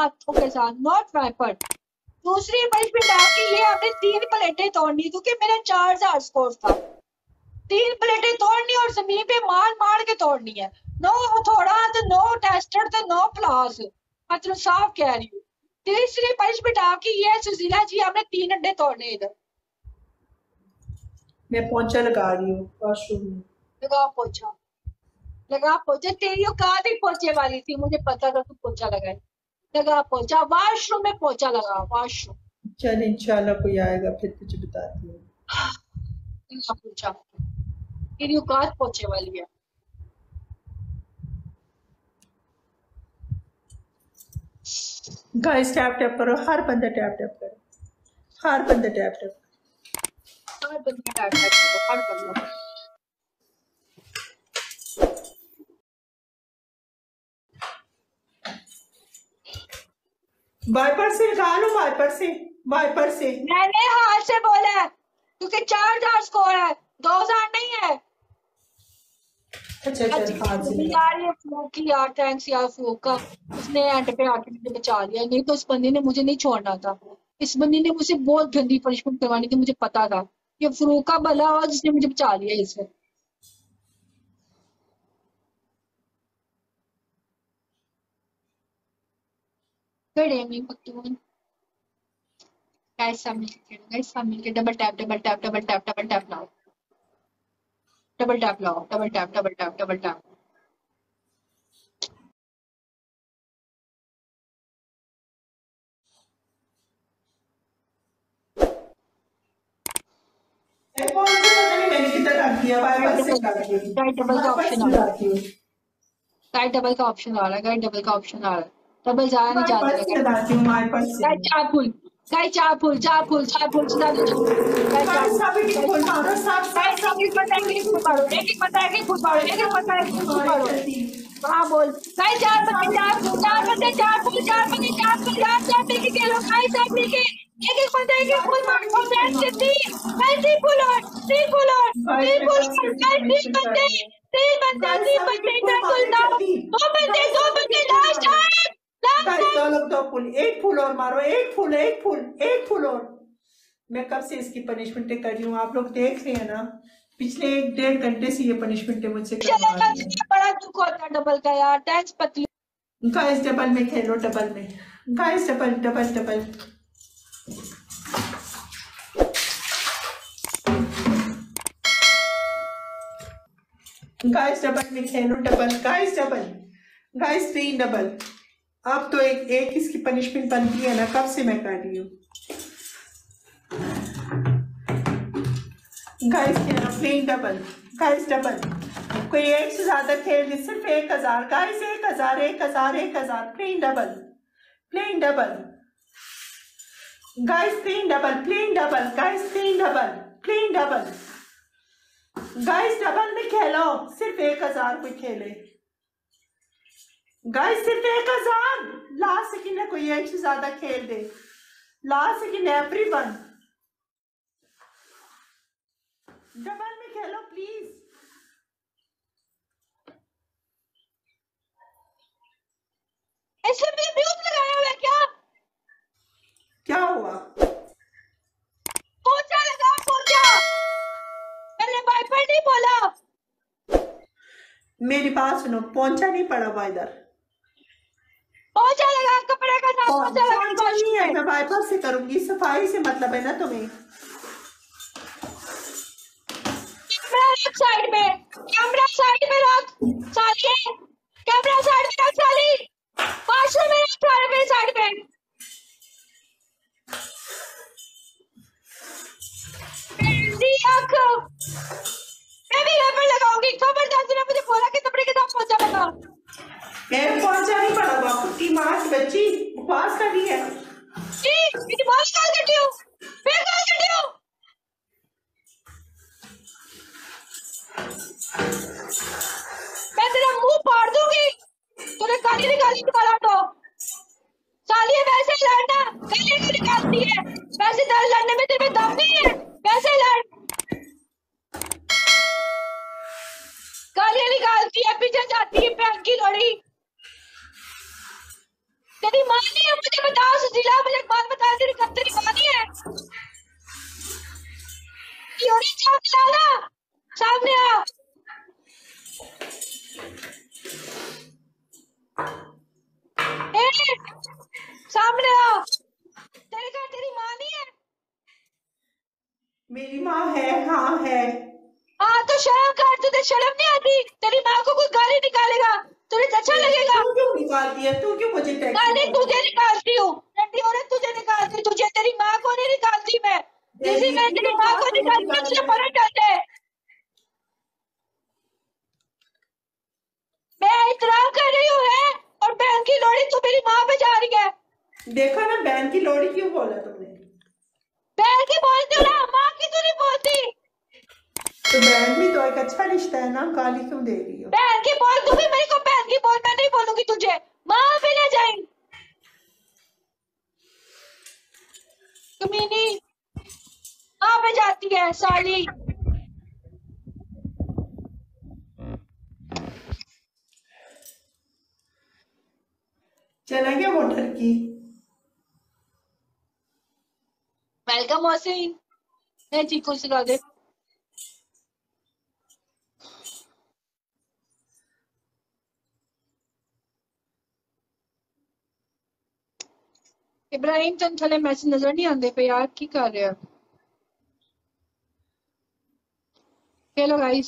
हाथों के साथ, नॉट वाइपर। दूसरी पनिशमेंट आपकी ये, आपने 3 प्लेटें तोड़नी, क्योंकि मेरा 4000 स्कोर था। 3 प्लेटें तोड़नी और जमीन पे मार मार के तोड़नी है। नो हथौड़ा, नो टेस्टर, नो प्लास। मतलब साफ कह रही हूँ। तीसरी पनिशमेंट आपकी ये है सुजीला जी, आपने 3 अंडे तोड़ने इधर। मैं पोंछा लगा रही हूँ वॉशरूम में। लगा पोछा, लगा पोछा। तेरी औकात ही पोछे वाली थी, मुझे पता था तू पोछा लगाए। लगा पोछा, वॉशरूम में पोछा लगा, वॉशरूम। चल इंशाल्लाह कोई आएगा फिर तुझे बताती हूँ। लगा पोछा, तेरी औकात पोछे वाली है। गाइस टैप टैप करो, हर बंदा टैप टैप करो, हर बंदा टैप टैप। हर बंदा टैप टैप करो, हर बंदा। वाइपर से निकालो, वाइपर से, वाइपर से। मैंने हाथ से बोला है, क्योंकि 4000 स्कोर है, 2000 नहीं है। अच्छा चल हाथ से यार ये फ्लूक की यार, थैंक्स यार फ्लूक का, उसने एंड पे आके मुझे बचा लिया। नहीं तो इस बंदी ने मुझे नहीं छोड़ना था। इस बंदी ने मुझे बहुत गंदी पनिशमेंट करवानी थी, मुझे पता था। ये फ्लूक का भला हुआ जिसने मुझे बचा लिया इससे। Good evening पक्तून। गाइस सब मिलके खेलो, गाइस सब मिलके double tap double tap double tap double tap लाओ, डबल टैप लाओ, double tap double tap double tap. मैंने किधर रख दिया, वाइपर से कर दी, गाइस डबल का वाइपर ऑप्शन से आ रहा है, लगाती हूँ, गाइस डबल का ऑप्शन आ रहा है, गाइस डबल का ऑप्शन आ रहा है। डबल जाया नहीं जाता वाइपर है से गाइस। लगाती हूँ, वाइपर से। गाइस चार फुल, गाइस चार फुल, चार फुल, चार फुल जिता दो, गाइस चार गाइस फुल, सब एक फुल मारो, सब सब गाइस सब एक एक बंदा एक एक फुल मारो, एक एक बंदा एक एक फुल मारो, एक एक बंदा एक एक फुल मारो। हाँ बोल। गाइस चार बंदे, चार फुल, चार बंदे, चार फुल, चार बंदे, चार फुल, चार मिलके खेलो, गाइस सब मिलके एक एक बंदा एक एक फुल मारो। फ्रेंड्स जितनी, गाइस 3 फुल और, 3 फुल और, 3 फुल और, गाइस 3 बंदे, 3 बंदे, 3 बंदे, इधर फुल दाओ, 2 बंदे last time, last guys time. दो फुल, एक फुल और मारो, एक फुल, एक फुल, एक फुल और। मैं कब से इसकी पनिशमेंट कर रही हूँ, आप लोग देख रहे हैं ना, पिछले 1-1.5 घंटे से ये पनिशमेंट मुझसे करवा रही है। बड़ा दुख होता है डबल का यार, थैंक्स पतली। गाइस डबल में खेलो, डबल में, guys double double double. Guys double में खेलो, double, guys double, guys 3 double. अब तो एक इसकी पनिशमेंट बनती है ना, कब से मैं कर रही हूँ। गाइस खेलो, प्लेन डबल, गाइस डबल। कोई एक से ज्यादा खेल दे, सिर्फ 1000, गाइस 1000, 1000, 1000, plain double, plain double, guys plain double, plain double, guys plain double, plain double, guys double में खेलो, सिर्फ 1000 कोई खेले, गाइस सिर्फ 1000। लास्ट सेकंड है, कोई एक से ज्यादा खेल दे, लास्ट सेकंड एवरीवन, डबल में खेलो प्लीज। इसलिए मैंने म्यूट लगाया हुआ है क्या? क्या हुआ? पोछा लगा, पोछा। मैंने वाइपर नहीं बोला। मेरी बात सुनो, पोंछा नहीं पड़ा हुआ इधर, पोछा लगा, कपड़े का साथ पोछा लगा। पोंछा नहीं है, मैं वाइपर से करूंगी, सफाई से मतलब है ना तुम्हें। कैमरा साइड में, कैमरा साइड में रख साली, कैमरा साइड में रख साली, वॉशरूम में रख साइड में। मेरी आँख, मैं भी वाइपर लगाऊंगी, खबरदार ने मुझे बोला कि कपड़े के साथ पोछा लगा। मैं पोंछा नहीं पड़ा हुआ, कुत्ती मार बच्ची बकवास कर रही है। मेरी बात कॉल करती हूँ, मैं कॉल करती हूँ। मैं तेरा मुंह फाड़ दूंगी, तूने गाली निकाली दोबारा तो। साली है वैसे लड़ना, गाली क्यों निकालती है? वैसे तो लड़ने में तेरे में दम नहीं है, वैसे लड़। गालियां निकालती है, पीछे जाती है, पैन की लोड़ी। तेरी माँ नहीं है, मुझे बताओ सुशीला, मुझे एक बात बता, तेरी माँ नहीं है? सामने आ, सामने आ। ए, सामने आ। तेरे घर तेरी माँ नहीं है? मेरी माँ है, हाँ है। हाँ तो शर्म कर, तुझे शर्म नहीं आती? तेरी माँ को कोई गाली निकालेगा, तुझे अच्छा लगेगा? तू क्यों निकालती है? तू क्यों मुझे टैक्सी गाली तुझे निकालती हूँ, नंदी औरत तुझे निकालती हूँ, तुझे, तेरी माँ को नहीं निकालती मैं। जिस दिन मैं तेरी माँ को निकालती हूँ तुझे फर्क डालते है। मैं एहतराम कर रही हूँ है, और बहन की लोड़ी तू मेरी माँ पे जा रही है। देखो ना, बहन की लोड़ी क्यों बोला तुमने? बहन की बोलती हूँ ना, माँ की तो नहीं बोलती। तो बहन भी तो एक अच्छा रिश्ता है ना, गाली क्यों दे रही हो? बहन की बोल, तू भी मेरे को बहन की बोल, मैं नहीं बोलूंगी तुझे, माँ पे ना जाए। कमीनी, माँ पे जाती है साली। चला गया मोटर की। वेलकम मोहसिन, मैं चीकू सिखा दे। इब्राहिम तुम थले मैसेज नजर नहीं आते पे यार, की कर रहे हो? हेलो गाइस,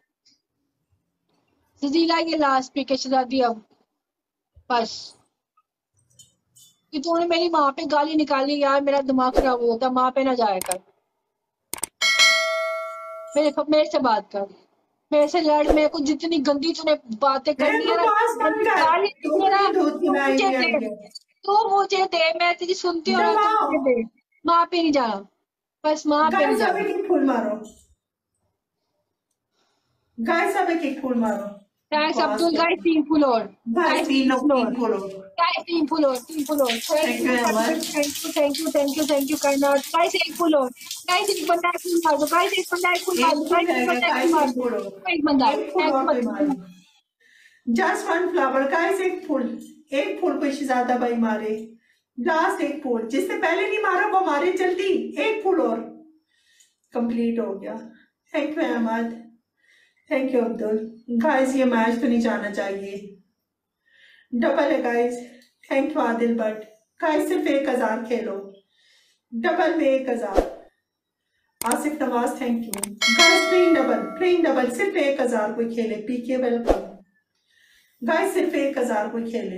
सजीला ये लास्ट पिक है शहजादी। अब बस कि तूने मेरी माँ पे गाली निकाली यार, मेरा दिमाग खराब हो जाता। माँ पे ना जाया कर, मेरे से बात कर, मेरे से लड़, मेरे को जितनी गंदी तूने बातें मेरे करनी को है ना, पास बंद गंदी कर, गाली तू देनी है ना, मुझे दूध तू पिलाई मुझे भी दे, आएंगे। तू मुझे दे, मैं तुझे सुनती हूँ ना, तू मुझे दबाओ। दे। माँ पे नहीं जाना, बस माँ पे नहीं गाइस अब जाना। एक फूल मारो। गाइस अब एक फूल मारो। थैंक्स बस अब्दुल, गाइस 3 फुल और, गाइस गाइस 3 फुल और, तीन फूल। गाइस 3 फुल और, 3 फुल और। Thank thank you you very thank much. You thank you thank you thank you thank you Kainat. Guys 1 full और, गाइस एक बंदा एक फुल मार दो, गाइस एक बंदा एक फुल मार एक दो, फूल गाइस एक रहेगा बंदा एक फुल गाइस, मार एक दो। फूल और। एक बंदा, एक फूल थैंक और कोई यू। मारे। जस्ट वन फ्लावर गाइस, एक फूल। एक फूल कोई शहजादा भाई मारे। लास्ट एक फूल, जिसने पहले नहीं मारा वो मारे जल्दी। एक फूल और कंप्लीट हो गया। Thank you Ahmed, thank you Abdul. Guys ये मैच तो नहीं जाना चाहिए, डबल है guys. Thank you Adil Bhat. Guys सिर्फ 1000 खेलो, डबल में 1000। Asif Nawaz thank you. Guys playing double सिर्फ 1000 कोई खेले। पीके वेलकम। गाइस सिर्फ 1000 कोई खेले।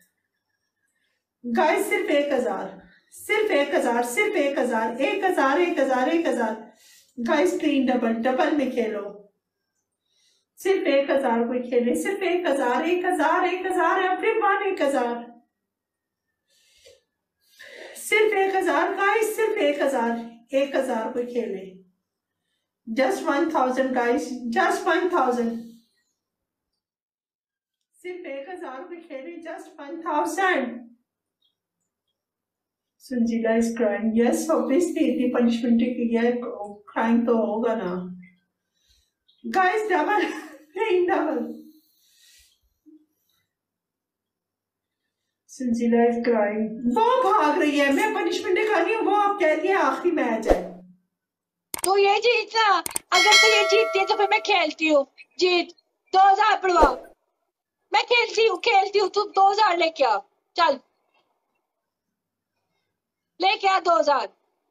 गाइस सिर्फ 1000, सिर्फ 1000, सिर्फ 1000, 1000, 1000, 1000। गाइस प्लेइंग डबल, डबल में खेलो। सिर्फ 1000 कोई खेले, सिर्फ 1000, 1000, 1000 एवरीवन, 1000, सिर्फ 1000 गाइस, सिर्फ 1000, 1000 कोई खेले। जस्ट 1000 गाइस, जस्ट 1000, सिर्फ 1000 कोई खेले, just 1000। Sanjeela is crying, yes obviously इतनी पनिशमेंट की है, क्राइंग तो होगा ना। गाइस डबल, नहीं डबल। संजीला इज क्राइंग, वो भाग रही है, मैं पनिशमेंट कर रही हूँ, वो आप कहती है आखिरी मैच है। तो ये जीतना, अगर तो ये जीतती है तो फिर मैं खेलती हूँ। जीत 2000 पड़वा, मैं खेलती हूँ, तू 2000 लेके आ, चल लेके आ 2000।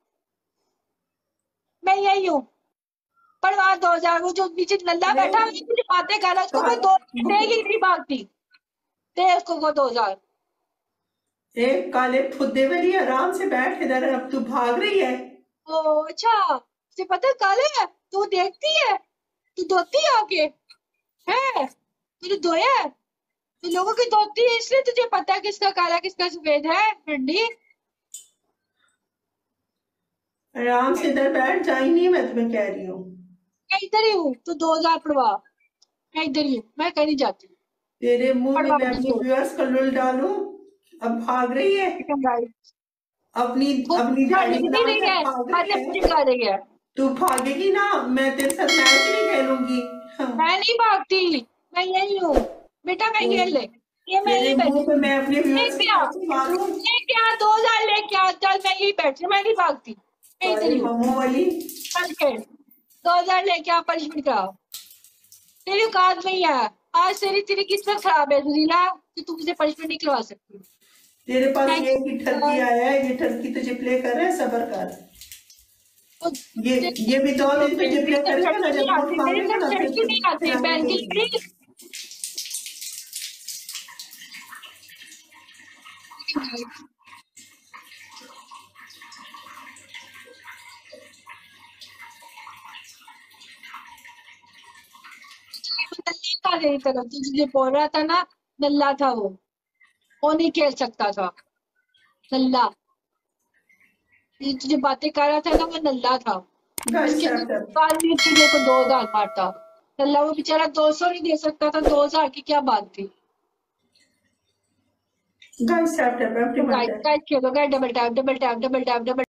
मैं यही हूँ, पड़वा 2000। वो जो नीचे नल्ला बैठा है मुझे बातें कर रहा है, उसको कोई 2000 देगी नहीं भागती, दे उसको को 2000। एक काले फुद्दे वाली आराम से बैठ इधर, अब तू भाग रही है। ओ अच्छा, तुझे पता काले है, तू देखती है, तू धोती है आके, है तुझे धोया है, तू लोगों की धोती है, इसलिए तुझे पता है किसका काला किसका सफेद है ठंडी। आराम से इधर बैठ, जाएंगी, मैं तुम्हें कह रही हूँ। मैं इधर ही हूँ, तू 2000 पड़वा, मैं इधर ही हूँ, मैं कहीं नहीं जाती। तेरे मुंह में पड़वा मैं अपनी व्यूअर्स का लुल डालूं? अब भाग रही है, अपनी वो अपनी लड़ने दाढ़ी नहीं रही बनाकर है, भाग रही बातें है। पूरी कर रही है। तू भागेगी ना, मैं तेरे साथ मैच नहीं खेलूंगी। हाँ। मैं नहीं भागती, मैं यही हूँ बेटा, मैं तू खेल ले, ये मैं तेरे यही मुंह बैठी पे मैं अपने व्यूअर्स लेके के आ पैसे मारूं? लेके आ 2000 लेके आ चल मैं यही बैठी हूँ, मैं नहीं भागती मैं इधर सारी ही हूँ मम्मो वाली। चल खेल 2000 लेके आ पनिशमेंट कराओ तेरी औकात नहीं है आज तेरी तेरी किस्मत खराब है सुनीला कि तू मुझे पनिशमेंट नहीं करवा सकती तेरे पास थैंक ये की ठरकी आया है, ये ठरकी तुझे प्ले कर रहा है, सबर कर। ये भी 2 दिन तुझे प्ले करेगा ना, जब वोट मेरी मांगेगा तरफ ना छड़की नहीं फिर आती आगे बहन की देगी। लकड़ी नल्ला था तेरी तरफ तू मुझे बोल रहा था ना नल्ला था वो नहीं खेल सकता था नल्ला ये तुझे बातें कर रहा था ना वो नल्ला था गाइस उसके टैप टैप। बाद भी तू मेरे को 2000 मारता नल्ला वो बेचारा 200 नहीं दे सकता था 2000 की क्या बात थी guys tap tap everyone guys tap. Guys खेलो guys double tap double tap double tap double